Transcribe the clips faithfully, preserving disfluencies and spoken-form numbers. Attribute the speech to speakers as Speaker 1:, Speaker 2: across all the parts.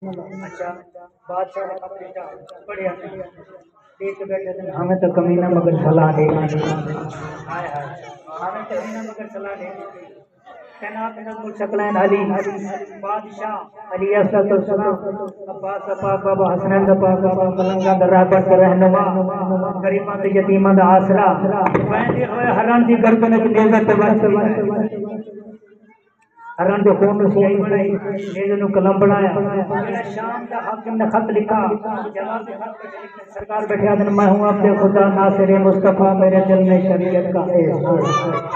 Speaker 1: अच्छा बादशाह ने कहा बेटा बढ़िया देख के बैठे थे हमें तो कमीना मगर सलाह दे हाय हाय हमें तो कमीना मगर सलाह दे कहना तनजुल शकलैन अली बादशाह अली असद सलाम अब्बास पाक बाबा हसनैन पाक बाबा मलंगा दरबार के रहनुमा गरीबां ते यतीमां दा आसरा वैंदे होए हरण दी गर्दन च देवत वस हरण जो खून सियाई बनाई नेज़ नु कलम बनाया जेड़ा शाम दा हाकिम ने खत लिखा जवाब दे खत पे सरकार बैठे आदन मैं हूं अपने खुदा नासिर मुस्तफा मेरे दिल में शरीयत का एहसास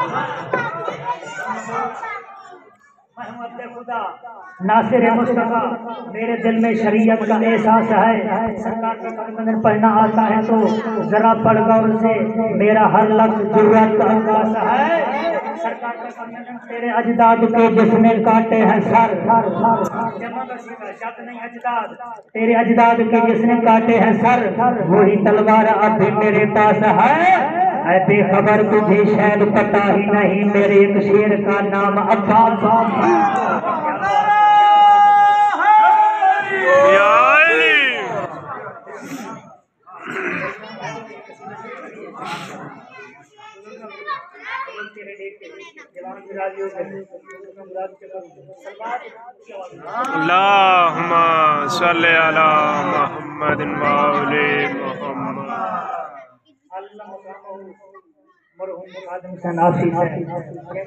Speaker 1: मैं हूं अपने खुदा नासिर मुस्तफा मेरे दिल में शरीयत का एहसास है। सरकार का फरमान पढ़ना आता है तो जरा पढ़ गौर से मेरा हर लफ्ज जुर्रत का आकाश है। सरकार का फरमान तेरे अजदाद के जिसने काटे हैं सर जमा का शब्द नहीं अजदाद तेरे अजदाद के जिसने काटे हैं सर वही तलवार अब भी मेरे पास है। ऐ बेखबर तुझे शायद पता ही नहीं मेरे एक शेर का नाम अब्बास
Speaker 2: अल्लाहुम्मा सल्ली अला मुहम्मदिन व आले मुहम्मद
Speaker 1: अल्लाह मकामहु मरहूम आदम सनाफी से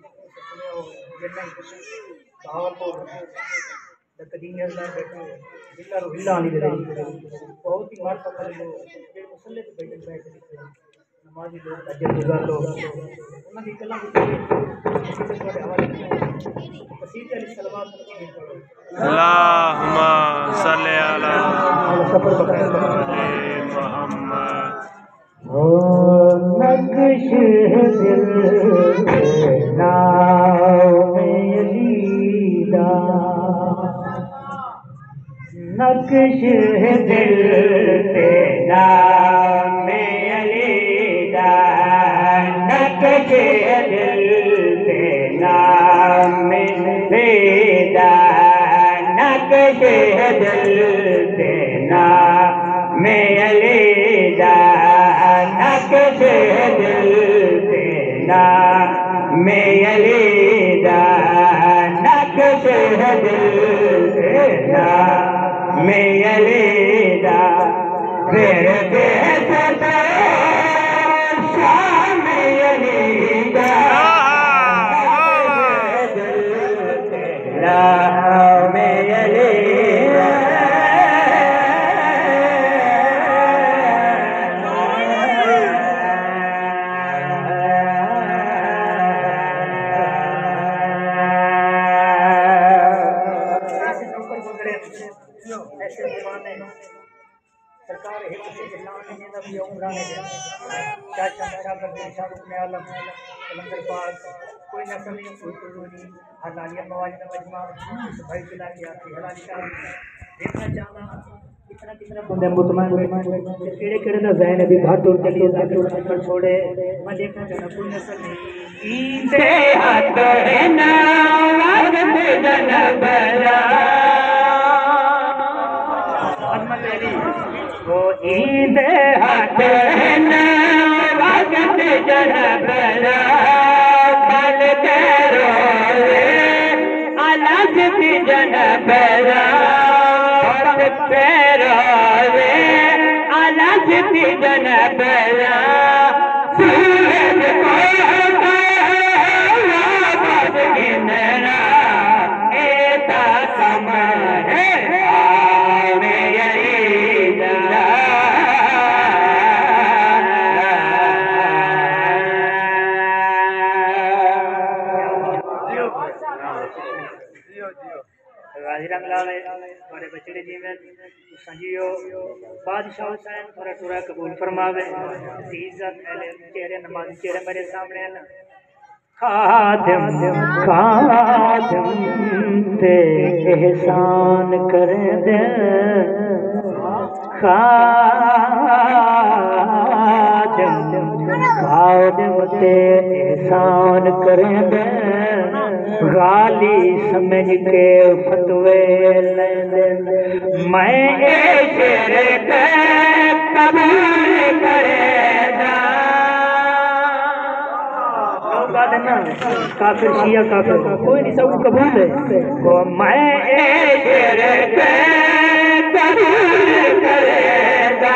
Speaker 1: भावलपुर तकदीर में बैठे जिला रोहिला वाली जगह बहुत ही मार पकड़ लो ये मुसल्ले पे बैठे बैठे नमाजी लोग अजर गुजार लोग उन्होंने दी कला किसी से बड़े हवाले मसीह अली सलवात
Speaker 2: अल्लाहुम्मा सल्ली अला मुहम्मद
Speaker 1: ओ नक्श दिल नाम अलीदा नक्श दिल नाम अलीदा नक्श दिल नाम अलीदा नक्श दिल नाम अलीदा नक्श दिल नाम अलीदा नक्श दिल नाम अलीदा फिर बेसता शाम अलीदा नाम अलीदा ऐसे दीवाने सरकार हित से जलाने में नबी उमराने चाचा मेरा कर शाहरुख ने आलम कलंदर पाक कोई नस्ल नहीं कोई कुल नहीं हलालिया मवाज में मजमा भाई खिला के आती हलाली का देखना चाहना कितना कितना बंदे मुतमईन केड़े केड़े दा ज़हन भी घाट और चली जाके कर छोड़े मैं देखना चाहना कोई नस्ल नहीं ईदे हाथ है ना वक्त जनबला वो ईद हाथ न वक्त जनबला बल रोए अलग जनबला रोए अलग जनबला सूरज को एता समय बड़े बचड़े जीवन संजियो बादशाह हुसैन थोड़ा थोड़ा कबूल फरमावे इज्जत पहले चेहरे नमाज़ी चेहरे मेरे सामने है ना खादिम खादिम ते एहसान कर दे खादिम खादिम ते एहसान कर दे गाली समझ के फतवे ले ले मैं कबूल करेगा बात है ना काफिर शिया काफिर कोई नहीं सब कबूल है को मैं कबूल करेगा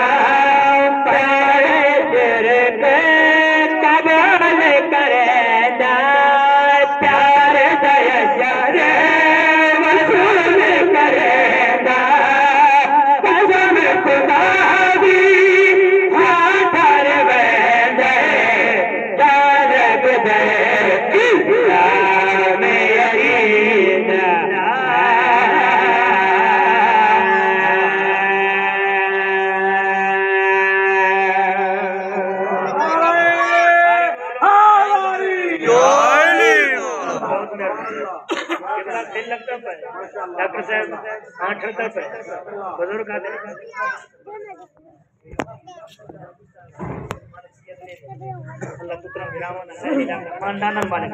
Speaker 1: डॉक्टर साहब हाँ ठरता पे बुजुर्ग आते अल्लाह पुत्र विरामन खानदान वाले